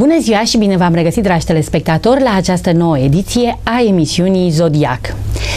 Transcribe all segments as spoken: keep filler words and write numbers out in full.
Bună ziua și bine v-am regăsit, dragi telespectatori, la această nouă ediție a emisiunii Zodiac.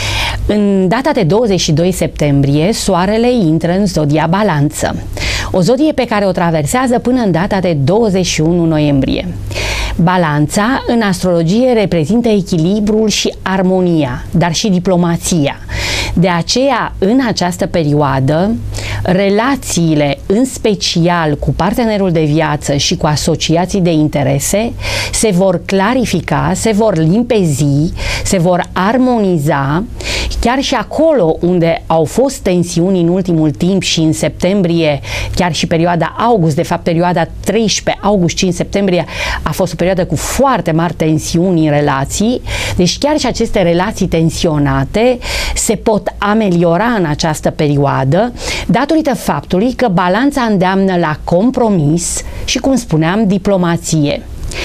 În data de douăzeci și doi septembrie, Soarele intră în Zodia Balanță, o zodie pe care o traversează până în data de douăzeci și unu noiembrie. Balanța, în astrologie, reprezintă echilibrul și armonia, dar și diplomația. De aceea, în această perioadă, relațiile, în special cu partenerul de viață și cu asociații de interese, se vor clarifica, se vor limpezi, se vor armoniza, chiar și acolo unde au fost tensiuni în ultimul timp și în septembrie, chiar și perioada august, de fapt perioada treisprezece august cinci septembrie a fost o perioadă cu foarte mari tensiuni în relații, deci chiar și aceste relații tensionate se pot ameliora în această perioadă datorită faptului că Balanța îndeamnă la compromis și, cum spuneam, diplomație.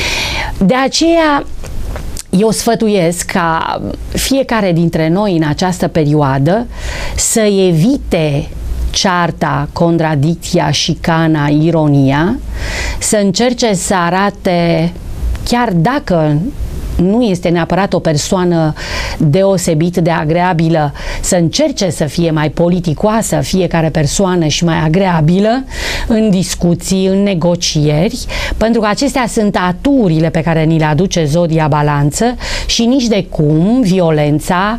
De aceea eu sfătuiesc ca fiecare dintre noi în această perioadă să evite cearta, contradicția, șicana, ironia, să încerce să arate, chiar dacă nu este neapărat o persoană deosebit de agreabilă, să încerce să fie mai politicoasă fiecare persoană și mai agreabilă în discuții, în negocieri, pentru că acestea sunt aturile pe care ni le aduce Zodia Balanță și nici de cum violența,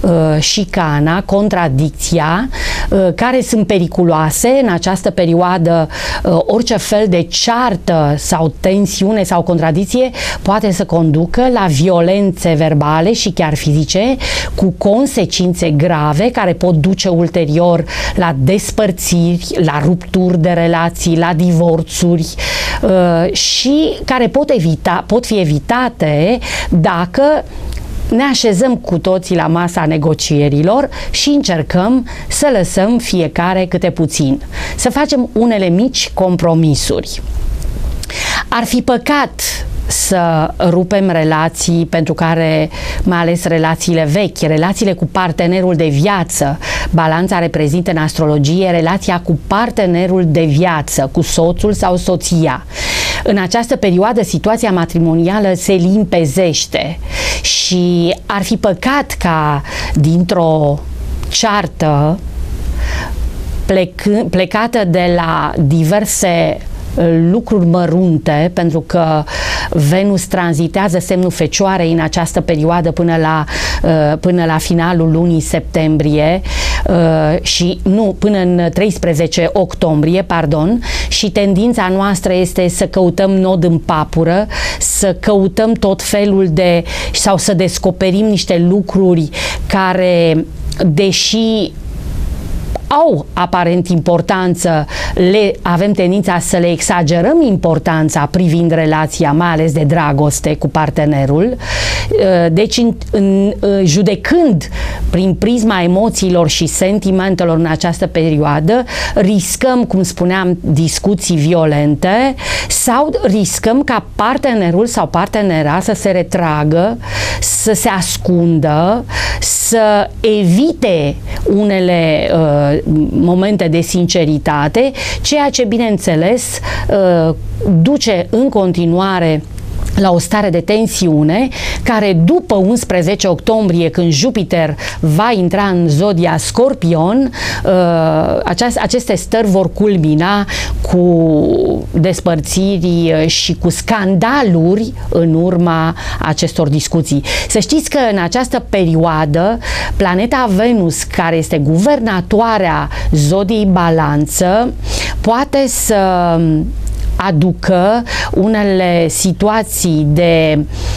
șicana, contradicția, care sunt periculoase în această perioadă. Orice fel de ceartă sau tensiune sau contradicție poate să conducă la violențe verbale și chiar fizice, cu consecințe grave care pot duce ulterior la despărțiri, la rupturi de relații, la divorțuri uh, și care pot, evita, pot fi evitate dacă ne așezăm cu toții la masa negocierilor și încercăm să lăsăm fiecare câte puțin, să facem unele mici compromisuri. Ar fi păcat să rupem relații pentru care, mai ales relațiile vechi, relațiile cu partenerul de viață. Balanța reprezintă în astrologie relația cu partenerul de viață, cu soțul sau soția. În această perioadă situația matrimonială se limpezește și ar fi păcat ca dintr-o ceartă plec, plecată de la diverse lucruri mărunte, pentru că Venus tranzitează semnul Fecioarei în această perioadă până la, până la finalul lunii septembrie și nu, până în treisprezece octombrie, pardon, și tendința noastră este să căutăm nod în papură, să căutăm tot felul de, sau să descoperim niște lucruri care, deși au aparent importanță, le avem tendința să le exagerăm importanța privind relația, mai ales de dragoste cu partenerul. Deci, în, în, judecând prin prisma emoțiilor și sentimentelor în această perioadă, riscăm, cum spuneam, discuții violente sau riscăm ca partenerul sau partenera să se retragă, să se ascundă, să evite unele uh, momente de sinceritate, ceea ce, bineînțeles, duce în continuare la o stare de tensiune care, după unsprezece octombrie, când Jupiter va intra în zodia Scorpion, aceste stări vor culmina cu despărțiri și cu scandaluri în urma acestor discuții. Să știți că în această perioadă planeta Venus, care este guvernatoarea zodiei Balanță, poate să aducă unele situații de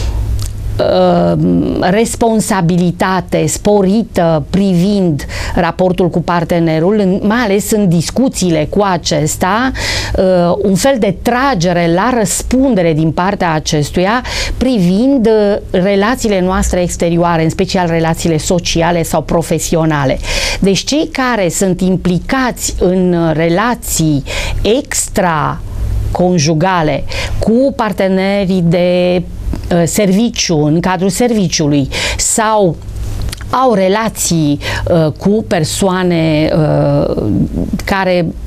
uh, responsabilitate sporită privind raportul cu partenerul, în, mai ales în discuțiile cu acesta, uh, un fel de tragere la răspundere din partea acestuia privind uh, relațiile noastre exterioare, în special relațiile sociale sau profesionale. Deci cei care sunt implicați în relații extra conjugale cu partenerii de uh, serviciu, în cadrul serviciului, sau au relații uh, cu persoane uh, care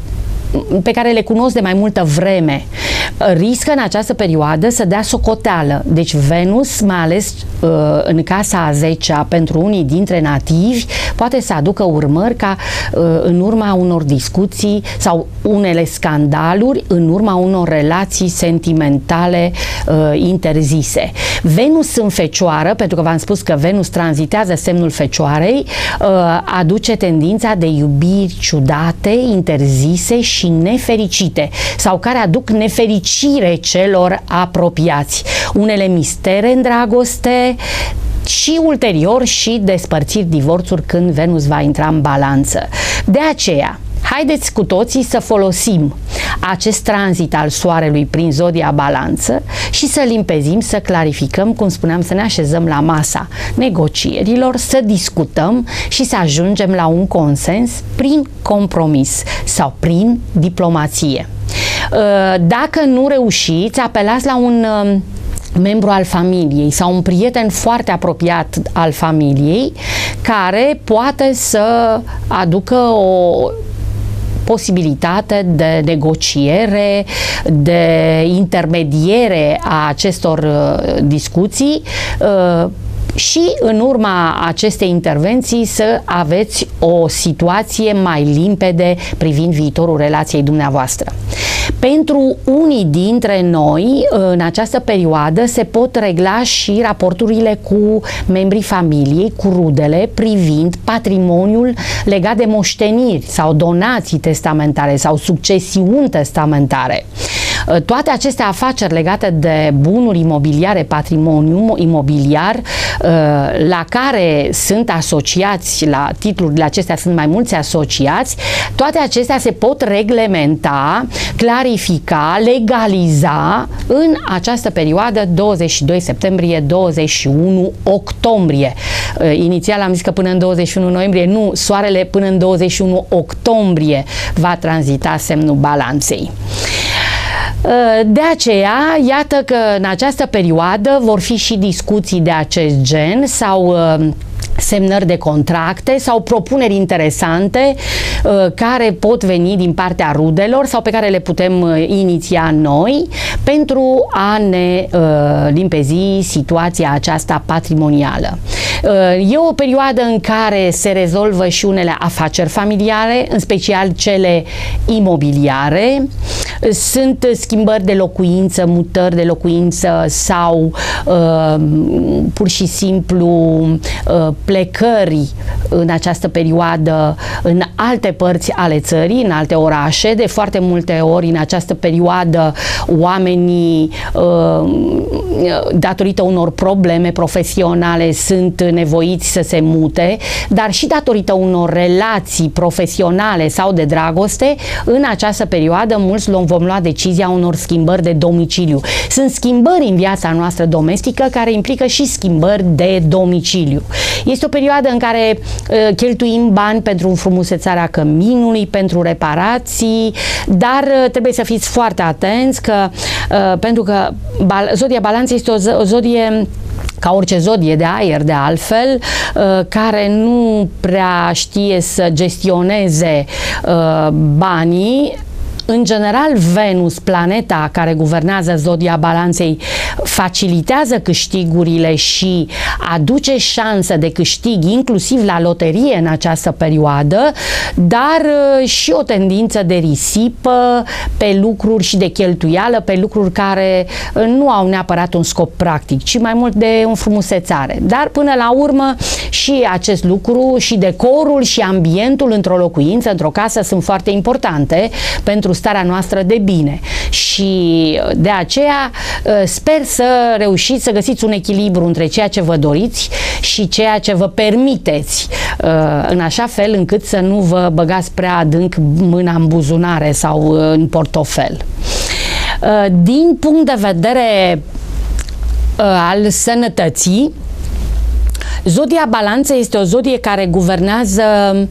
pe care le cunosc de mai multă vreme, riscă în această perioadă să dea socoteală. Deci Venus, mai ales în casa a zecea, pentru unii dintre nativi, poate să aducă urmări ca în urma unor discuții sau unele scandaluri, în urma unor relații sentimentale interzise. Venus în Fecioară, pentru că v-am spus că Venus tranzitează semnul Fecioarei, aduce tendința de iubiri ciudate, interzise și nefericite, sau care aduc nefericire celor apropiați. Unele mistere în dragoste și ulterior și despărțiri, divorțuri când Venus va intra în balanță. De aceea, haideți cu toții să folosim acest tranzit al Soarelui prin zodia Balanță și să limpezim, să clarificăm, cum spuneam, să ne așezăm la masa negocierilor, să discutăm și să ajungem la un consens prin compromis sau prin diplomație. Dacă nu reușiți, apelați la un membru al familiei sau un prieten foarte apropiat al familiei care poate să aducă o posibilitate de negociere, de intermediere a acestor discuții și în urma acestei intervenții să aveți o situație mai limpede privind viitorul relației dumneavoastră. Pentru unii dintre noi, în această perioadă, se pot regla și raporturile cu membrii familiei, cu rudele, privind patrimoniul legat de moșteniri sau donații testamentare sau succesiuni testamentare. Toate aceste afaceri legate de bunuri imobiliare, patrimoniu imobiliar, la care sunt asociați, la titlurile acestea sunt mai mulți asociați, toate acestea se pot reglementa, clarifica, legaliza în această perioadă douăzeci și doi septembrie - douăzeci și unu octombrie. Inițial am zis că până în douăzeci și unu noiembrie, nu, Soarele până în douăzeci și unu octombrie va tranzita semnul Balanței. De aceea, iată că în această perioadă vor fi și discuții de acest gen sau semnări de contracte sau propuneri interesante uh, care pot veni din partea rudelor sau pe care le putem uh, iniția noi pentru a ne uh, limpezi situația aceasta patrimonială. Uh, e o perioadă în care se rezolvă și unele afaceri familiare, în special cele imobiliare. Sunt schimbări de locuință, mutări de locuință sau uh, pur și simplu uh, plecări în această perioadă în alte părți ale țării, în alte orașe. De foarte multe ori în această perioadă oamenii, datorită unor probleme profesionale, sunt nevoiți să se mute, dar și datorită unor relații profesionale sau de dragoste, în această perioadă mulți vom lua decizia unor schimbări de domiciliu. Sunt schimbări în viața noastră domestică care implică și schimbări de domiciliu. Este o perioadă în care uh, cheltuim bani pentru înfrumusețarea căminului, pentru reparații, dar uh, trebuie să fiți foarte atenți că, uh, pentru că bal zodia Balanței este o, o zodie ca orice zodie de aer, de altfel, uh, care nu prea știe să gestioneze uh, banii. În general, Venus, planeta care guvernează zodia Balanței, facilitează câștigurile și aduce șansă de câștig inclusiv la loterie în această perioadă, dar și o tendință de risipă pe lucruri și de cheltuială pe lucruri care nu au neapărat un scop practic, ci mai mult de înfrumusețare. Dar până la urmă și acest lucru și decorul și ambientul într-o locuință, într-o casă sunt foarte importante pentru starea noastră de bine și de aceea sper să reușiți să găsiți un echilibru între ceea ce vă doriți și ceea ce vă permiteți, în așa fel încât să nu vă băgați prea adânc mâna în buzunare sau în portofel. Din punct de vedere al sănătății, Zodia Balanță este o zodie care guvernează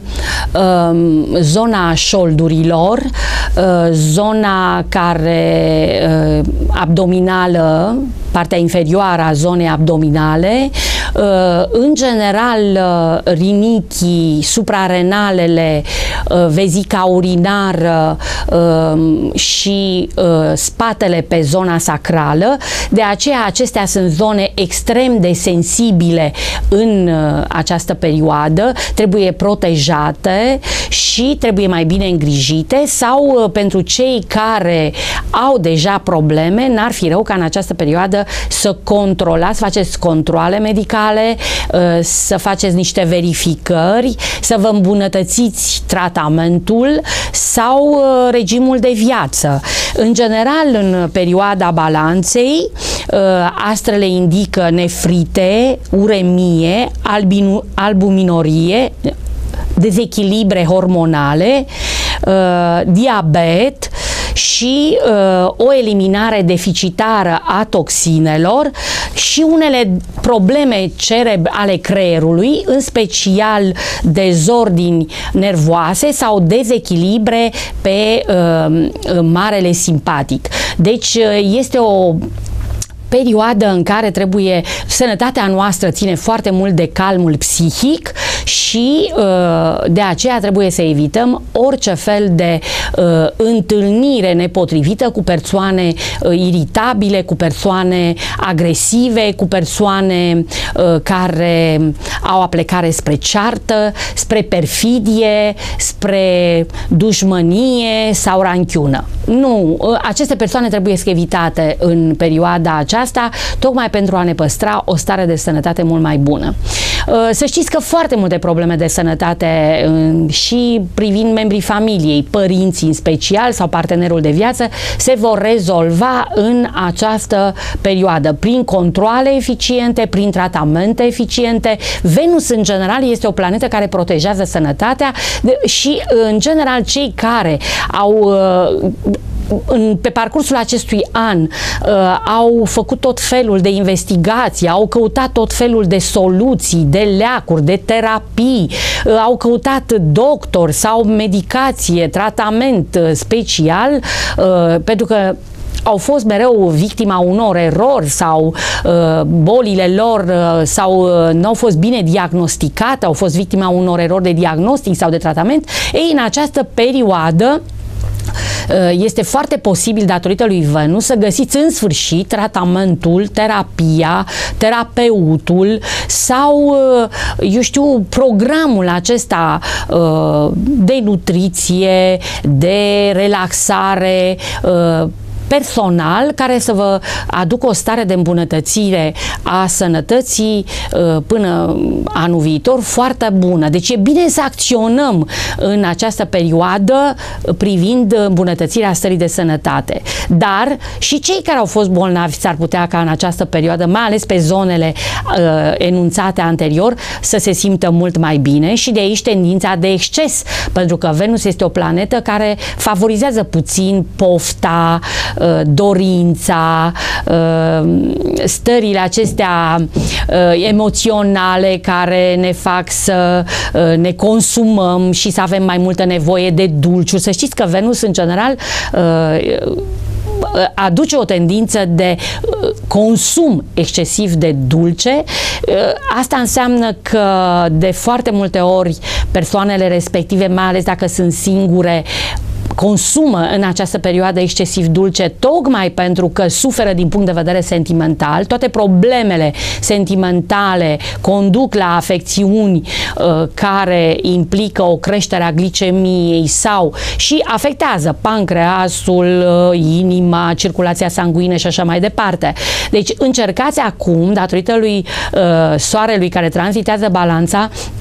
uh, zona șoldurilor, uh, zona care uh, abdominală, partea inferioară a zonei abdominale, uh, în general uh, rinichii, suprarenalele, uh, vezica urinară uh, și uh, spatele pe zona sacrală. De aceea acestea sunt zone extrem de sensibile în uh, această perioadă, trebuie protejate și trebuie mai bine îngrijite, sau uh, pentru cei care au deja probleme, n-ar fi rău ca în această perioadă să controlați, să faceți controale medicale, uh, să faceți niște verificări, să vă îmbunătățiți tratamentul sau uh, regimul de viață. În general, în perioada balanței, uh, astrele indică nefrite, uremie, albinu, albuminorie, dezechilibre hormonale, uh, diabet și uh, o eliminare deficitară a toxinelor și unele probleme cereb ale creierului, în special dezordini nervoase sau dezechilibre pe uh, marele simpatic. Deci uh, este o perioadă în care trebuie, sănătatea noastră ține foarte mult de calmul psihic și de aceea trebuie să evităm orice fel de întâlnire nepotrivită cu persoane iritabile, cu persoane agresive, cu persoane care au aplecare spre ceartă, spre perfidie, spre dușmănie sau ranchiună. Nu, aceste persoane trebuie să evitate în perioada aceasta, asta, tocmai pentru a ne păstra o stare de sănătate mult mai bună. Să știți că foarte multe probleme de sănătate și privind membrii familiei, părinții în special sau partenerul de viață, se vor rezolva în această perioadă prin controale eficiente, prin tratamente eficiente. Venus în general este o planetă care protejează sănătatea și în general cei care au În, pe parcursul acestui an uh, au făcut tot felul de investigații, au căutat tot felul de soluții, de leacuri, de terapii, uh, au căutat doctor sau medicație, tratament uh, special, uh, pentru că au fost mereu victima unor erori sau uh, bolile lor uh, sau uh, nu au fost bine diagnosticate, au fost victima unor erori de diagnostic sau de tratament. Ei, în această perioadă este foarte posibil, datorită lui Venus, să găsiți în sfârșit tratamentul, terapia, terapeutul sau, eu știu, programul acesta de nutriție, de relaxare personal, care să vă aducă o stare de îmbunătățire a sănătății până anul viitor foarte bună. Deci e bine să acționăm în această perioadă privind îmbunătățirea stării de sănătate. Dar și cei care au fost bolnavi s-ar putea ca în această perioadă, mai ales pe zonele uh, enunțate anterior, să se simtă mult mai bine și de aici tendința de exces, pentru că Venus este o planetă care favorizează puțin pofta, dorința, stările acestea emoționale care ne fac să ne consumăm și să avem mai multă nevoie de dulciuri. Să știți că Venus, în general, aduce o tendință de consum excesiv de dulce. Asta înseamnă că de foarte multe ori persoanele respective, mai ales dacă sunt singure, consumă în această perioadă excesiv dulce, tocmai pentru că suferă din punct de vedere sentimental. Toate problemele sentimentale conduc la afecțiuni uh, care implică o creștere a glicemiei sau și afectează pancreasul, uh, inima, circulația sanguină și așa mai departe. Deci încercați acum, datorită lui uh, soarelui care tranzitează Balanța,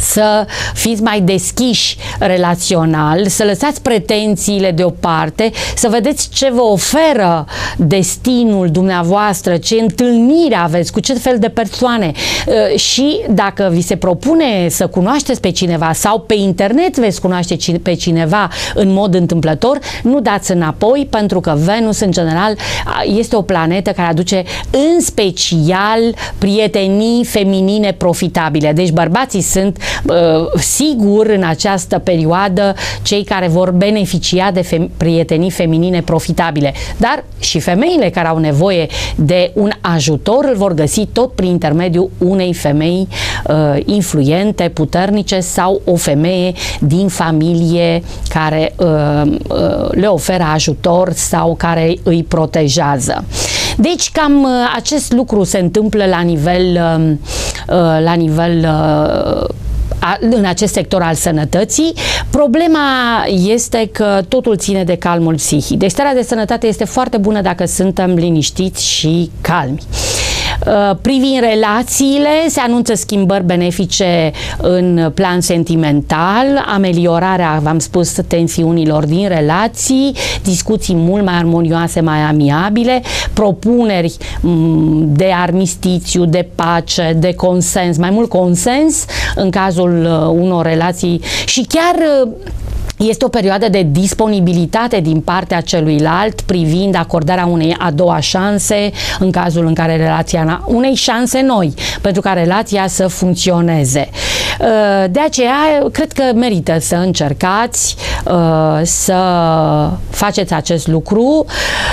să fiți mai deschiși relațional, să lăsați pretențiile deoparte, să vedeți ce vă oferă destinul dumneavoastră, ce întâlnire aveți, cu ce fel de persoane și dacă vi se propune să cunoașteți pe cineva sau pe internet veți cunoaște pe cineva în mod întâmplător, nu dați înapoi, pentru că Venus în general este o planetă care aduce în special prietenii feminine profitabile. Deci bărbații sunt uh, sigur în această perioadă cei care vor beneficia de fem prietenii feminine profitabile. Dar și femeile care au nevoie de un ajutor îl vor găsi tot prin intermediul unei femei uh, influente, puternice sau o femeie din familie care uh, uh, le oferă ajutor sau care îi protejează. Deci cam uh, acest lucru se întâmplă la nivel uh, uh, la nivel uh, în acest sector al sănătății. Problema este că totul ține de calmul psihic. Deci starea de sănătate este foarte bună dacă suntem liniștiți și calmi. Privind relațiile, se anunță schimbări benefice în plan sentimental, ameliorarea, v-am spus, tensiunilor din relații, discuții mult mai armonioase, mai amiabile, propuneri de armistițiu, de pace, de consens, mai mult consens în cazul unor relații și chiar este o perioadă de disponibilitate din partea celuilalt privind acordarea unei a doua șanse în cazul în care relația, unei șanse noi pentru ca relația să funcționeze. De aceea, cred că merită să încercați să faceți acest lucru,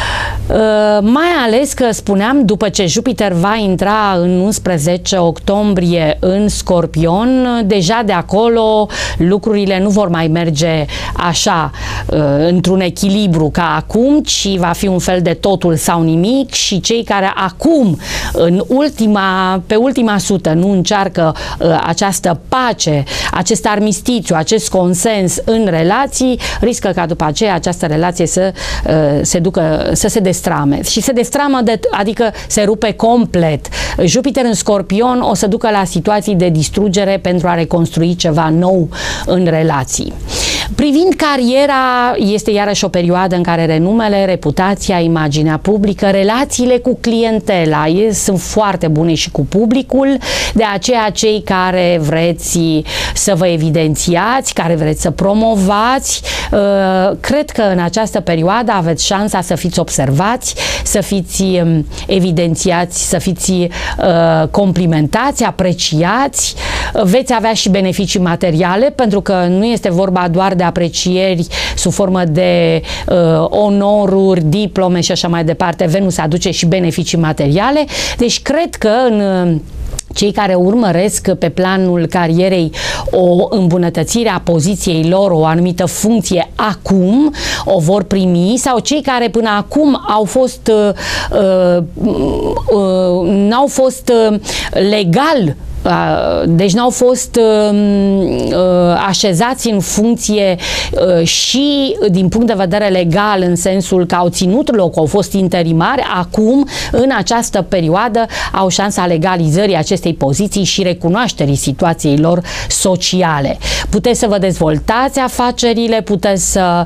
mai ales că spuneam, după ce Jupiter va intra în unsprezece octombrie în Scorpion, deja de acolo lucrurile nu vor mai merge așa într-un echilibru ca acum, ci va fi un fel de totul sau nimic și cei care acum în ultima, pe ultima sută nu încearcă această pace, acest armistițiu, acest consens în relații, riscă ca după aceea această relație să se ducă, să se destrame. Și se destramă, de, adică se rupe complet. Jupiter în Scorpion o să ducă la situații de distrugere pentru a reconstrui ceva nou în relații. Privind cariera, este iarăși o perioadă în care renumele, reputația, imaginea publică, relațiile cu clientela sunt foarte bune și cu publicul, de aceea cei care vreți să vă evidențiați, care vreți să promovați, cred că în această perioadă aveți șansa să fiți observați, să fiți evidențiați, să fiți complimentați, apreciați, veți avea și beneficii materiale, pentru că nu este vorba doar de aprecieri sub formă de uh, onoruri, diplome și așa mai departe. Venus aduce și beneficii materiale. Deci cred că în uh, cei care urmăresc pe planul carierei o îmbunătățire a poziției lor, o anumită funcție acum, o vor primi, sau cei care până acum au fost uh, uh, uh, n-au fost uh, legal, deci n-au fost uh, așezați în funcție uh, și din punct de vedere legal, în sensul că au ținut loc, au fost interimari, acum, în această perioadă, au șansa legalizării acestei poziții și recunoașterii situației lor sociale. Puteți să vă dezvoltați afacerile, puteți să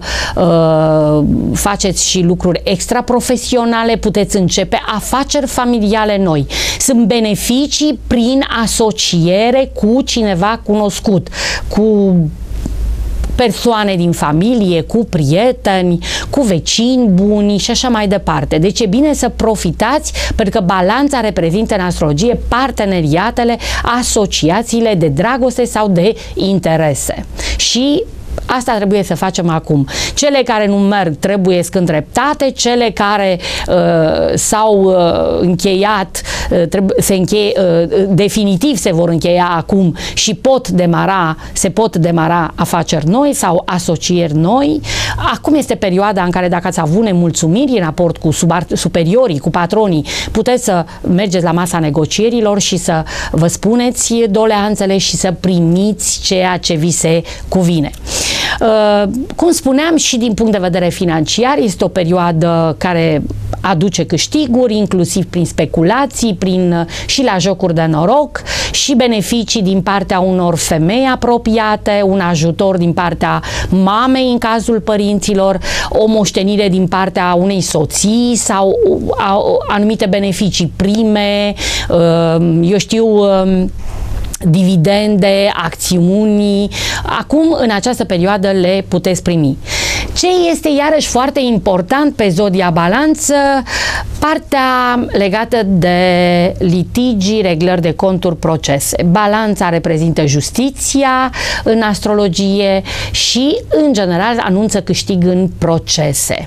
uh, faceți și lucruri extraprofesionale, puteți începe afaceri familiale noi. Sunt beneficii prin asociere cu cineva cunoscut, cu persoane din familie, cu prieteni, cu vecini buni și așa mai departe. Deci e bine să profitați, pentru că balanța reprezintă în astrologie parteneriatele, asociațiile de dragoste sau de interese. Și asta trebuie să facem acum. Cele care nu merg trebuie îndreptate, cele care uh, s-au uh, încheiat, uh, se încheie, uh, definitiv se vor încheia acum și pot demara, se pot demara afaceri noi sau asocieri noi. Acum este perioada în care, dacă ați avut nemulțumiri în raport cu superiorii, cu patronii, puteți să mergeți la masa negocierilor și să vă spuneți doleanțele și să primiți ceea ce vi se cuvine. Uh, cum spuneam, și din punct de vedere financiar, este o perioadă care aduce câștiguri, inclusiv prin speculații, prin și la jocuri de noroc, și beneficii din partea unor femei apropiate, un ajutor din partea mamei în cazul părinților, o moștenire din partea unei soții sau anumite beneficii prime, eu știu, dividende, acțiuni. Acum, în această perioadă, le puteți primi. Ce este iarăși foarte important pe Zodia Balanță? Partea legată de litigii, reglări de conturi, procese. Balanța reprezintă justiția în astrologie și, în general, anunță câștig în procese.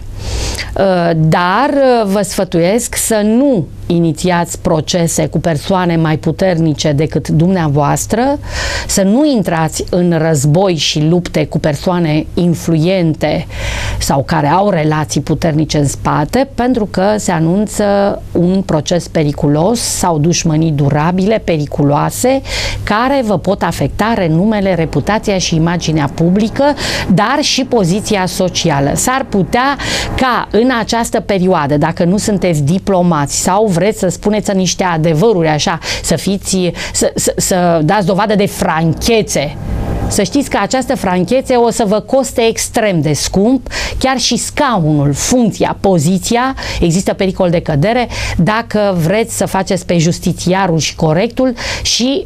Dar vă sfătuiesc să nu inițiați procese cu persoane mai puternice decât dumneavoastră, să nu intrați în război și lupte cu persoane influente sau care au relații puternice în spate, pentru că se anunță un proces periculos sau dușmănii durabile, periculoase, care vă pot afecta renumele, reputația și imaginea publică, dar și poziția socială. S-ar putea ca în această perioadă, dacă nu sunteți diplomați sau vreți să spuneți niște adevăruri așa, să fiți, să, să, să dați dovadă de franchețe, să știți că această franchețe o să vă coste extrem de scump, chiar și scaunul, funcția, poziția, există pericol de cădere dacă vreți să faceți pe justițiarul și corectul și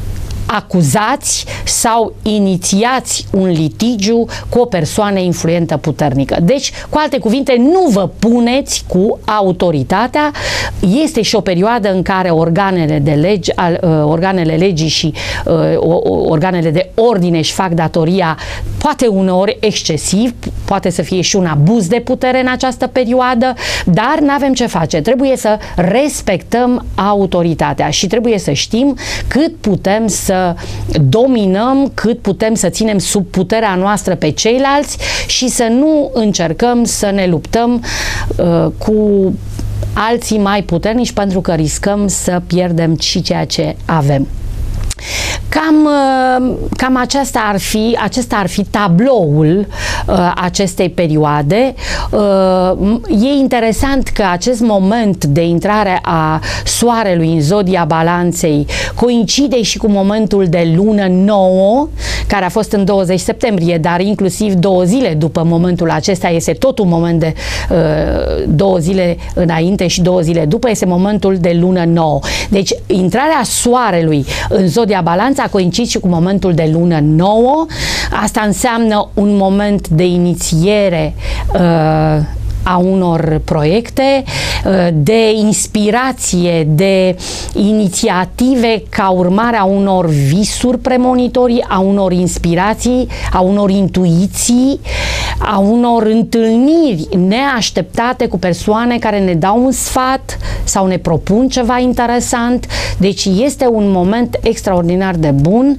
acuzați sau inițiați un litigiu cu o persoană influentă puternică. Deci, cu alte cuvinte, nu vă puneți cu autoritatea. Este și o perioadă în care organele de legi, organele legii și organele de ordine își fac datoria, poate uneori excesiv, poate să fie și un abuz de putere în această perioadă, dar nu avem ce face. Trebuie să respectăm autoritatea și trebuie să știm cât putem să dominăm, cât putem să ținem sub puterea noastră pe ceilalți și să nu încercăm să ne luptăm uh, cu alții mai puternici, pentru că riscăm să pierdem și ceea ce avem. Cam, cam aceasta ar fi, acesta ar fi tabloul uh, acestei perioade. Uh, e interesant că acest moment de intrare a Soarelui în Zodia Balanței coincide și cu momentul de lună nouă, care a fost în douăzeci septembrie, dar inclusiv două zile după momentul acesta este tot un moment de uh, două zile înainte și două zile după, este momentul de lună nouă. Deci, intrarea Soarelui în Zodia Balanță a coincis și cu momentul de lună nouă. Asta înseamnă un moment de inițiere uh, a unor proiecte, de inspirație, de inițiative ca urmare a unor visuri premonitorii, a unor inspirații, a unor intuiții, a unor întâlniri neașteptate cu persoane care ne dau un sfat sau ne propun ceva interesant. Deci este un moment extraordinar de bun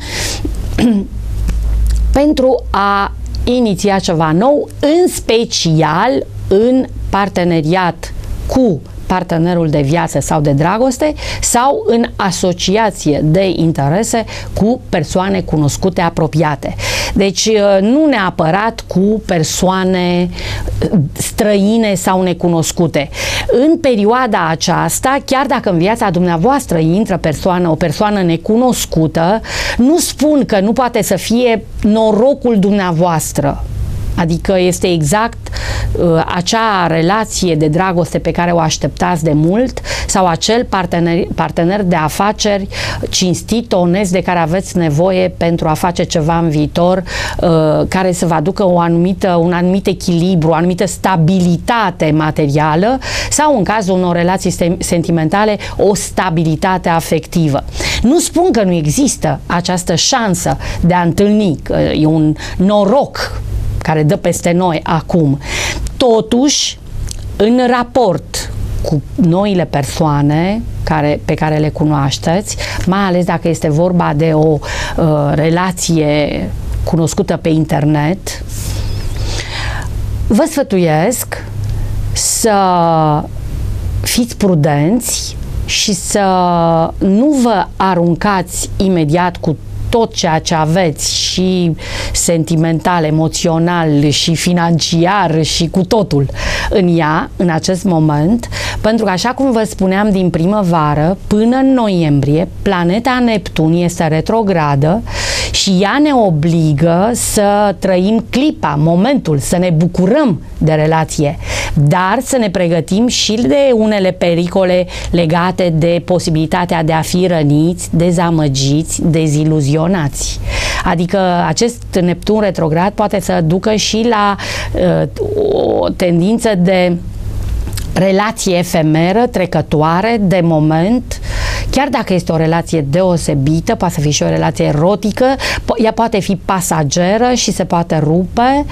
pentru a iniția ceva nou, în special în parteneriat cu partenerul de viață sau de dragoste sau în asociație de interese cu persoane cunoscute apropiate. Deci nu neapărat cu persoane străine sau necunoscute. În perioada aceasta, chiar dacă în viața dumneavoastră intră persoană, o persoană necunoscută, nu spun că nu poate să fie norocul dumneavoastră. Adică este exact uh, acea relație de dragoste pe care o așteptați de mult sau acel partener, partener de afaceri cinstit, onest, de care aveți nevoie pentru a face ceva în viitor, uh, care să vă aducă o anumită, un anumit echilibru, o anumită stabilitate materială sau, în cazul unor relații sentimentale, o stabilitate afectivă. Nu spun că nu există această șansă de a întâlni, că e un noroc care dă peste noi acum. Totuși, în raport cu noile persoane care, pe care le cunoașteți, mai ales dacă este vorba de o uh, relație cunoscută pe internet, vă sfătuiesc să fiți prudenți și să nu vă aruncați imediat cu tot ceea ce aveți, și sentimental, emoțional și financiar și cu totul în ea, în acest moment, Pentru că, așa cum vă spuneam, din primăvară până în noiembrie, planeta Neptun este retrogradă și ea ne obligă să trăim clipa, momentul, să ne bucurăm de relație, dar să ne pregătim și de unele pericole legate de posibilitatea de a fi răniți, dezamăgiți, deziluzionați. Adică acest Neptun retrograd poate să ducă și la uh, o tendință de relație efemeră, trecătoare, de moment, chiar dacă este o relație deosebită, poate să fie și o relație erotică, ea poate fi pasageră și se poate rupe,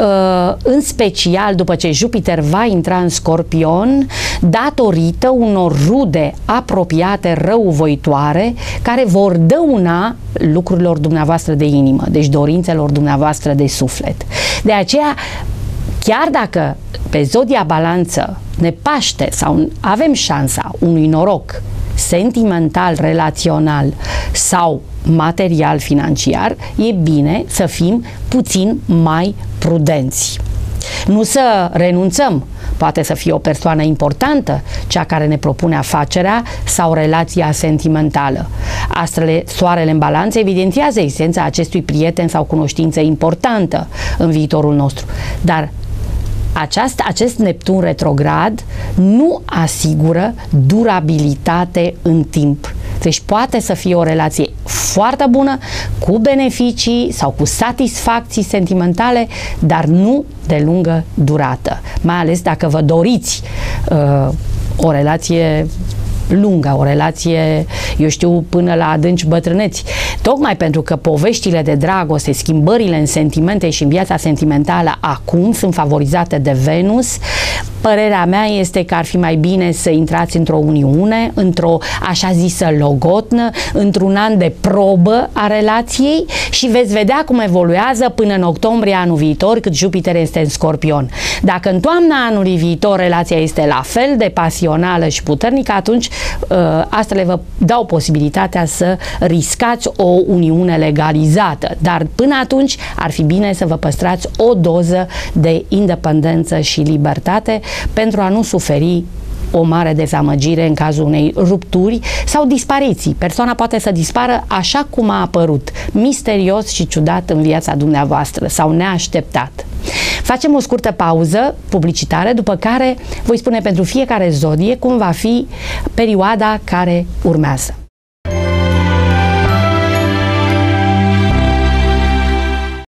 în special după ce Jupiter va intra în Scorpion, datorită unor rude apropiate răuvoitoare care vor dăuna lucrurilor dumneavoastră de inimă, deci dorințelor dumneavoastră de suflet. De aceea, chiar dacă pe zodia Balanță ne paște sau avem șansa unui noroc sentimental, relațional sau material, financiar, e bine să fim puțin mai prudenți. Nu să renunțăm, poate să fie o persoană importantă, cea care ne propune afacerea sau relația sentimentală. Astrele, soarele în Balanță evidențiază existența acestui prieten sau cunoștință importantă în viitorul nostru, dar Aceast, acest Neptun retrograd nu asigură durabilitate în timp. Deci poate să fie o relație foarte bună, cu beneficii sau cu satisfacții sentimentale, dar nu de lungă durată. Mai ales dacă vă doriți uh, o relație lungă, o relație, eu știu, până la adânci bătrâneți. Tocmai pentru că poveștile de dragoste, schimbările în sentimente și în viața sentimentală acum sunt favorizate de Venus, părerea mea este că ar fi mai bine să intrați într-o uniune, într-o așa zisă logotnă, într-un an de probă a relației și veți vedea cum evoluează până în octombrie anul viitor, cât Jupiter este în Scorpion. Dacă în toamna anului viitor relația este la fel de pasională și puternică, atunci astrele vă dau posibilitatea să riscați o uniune legalizată, dar până atunci ar fi bine să vă păstrați o doză de independență și libertate pentru a nu suferi o mare dezamăgire în cazul unei rupturi sau dispariții. Persoana poate să dispară așa cum a apărut, misterios și ciudat în viața dumneavoastră sau neașteptat. Facem o scurtă pauză publicitară, după care voi spune pentru fiecare zodie cum va fi perioada care urmează.